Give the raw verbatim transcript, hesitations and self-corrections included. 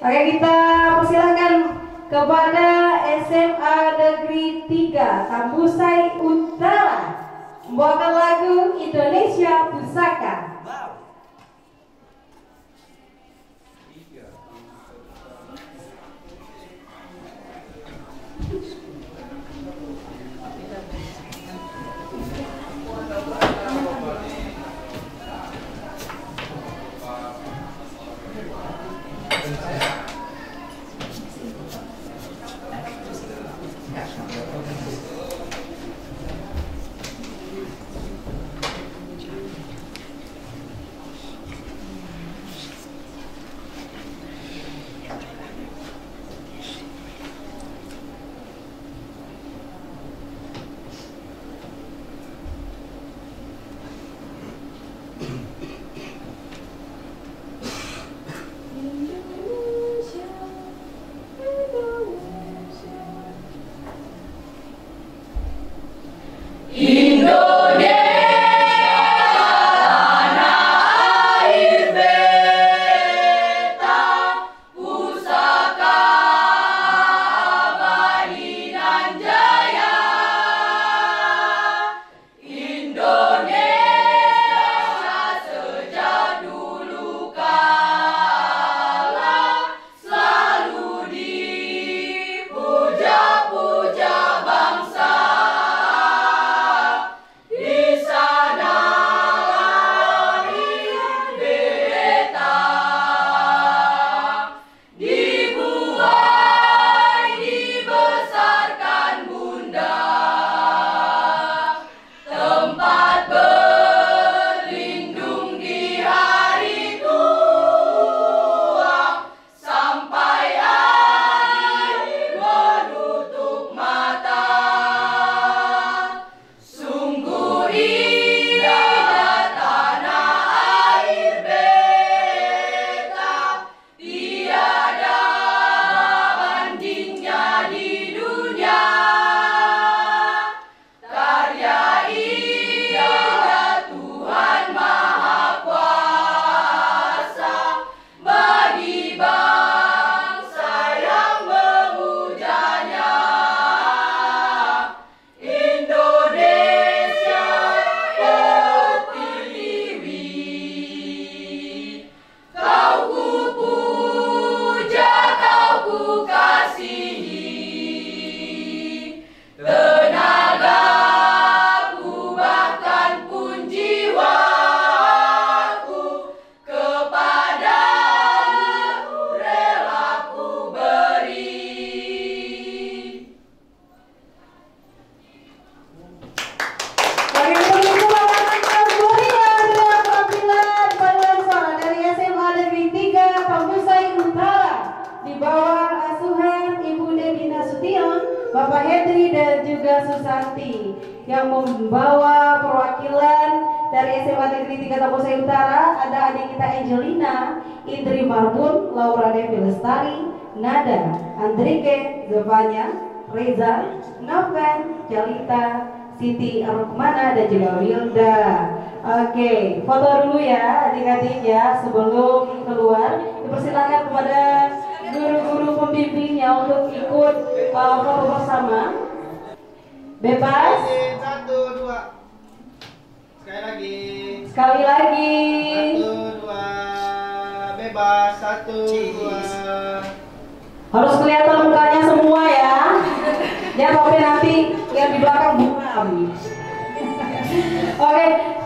Oke, kita persilakan kepada S M A Negeri tiga Tambusai Utara membawakan lagu Indonesia Pusaka. Bapak Hendri dan juga Susanti yang membawa perwakilan dari S M A Negeri tiga Tambusai Utara. Ada adik kita Angelina, Indri Marbun, Laura Devi Lestari, Nada, Andrike, Zevanya, Reza, Noven, Jalita, Siti Arukmana dan juga Wilda. Oke, foto dulu ya adik-adik ya sebelum keluar. Dipersilakan kepada guru-guru pembimbingnya untuk ikut uh, foto bersama. Bebas. Satu, dua. Sekali lagi. Sekali lagi. Satu, dua. Bebas. Satu, dua. Harus kelihatan mukanya semua ya. Jangan sampai nanti yang di belakang buram. Oke.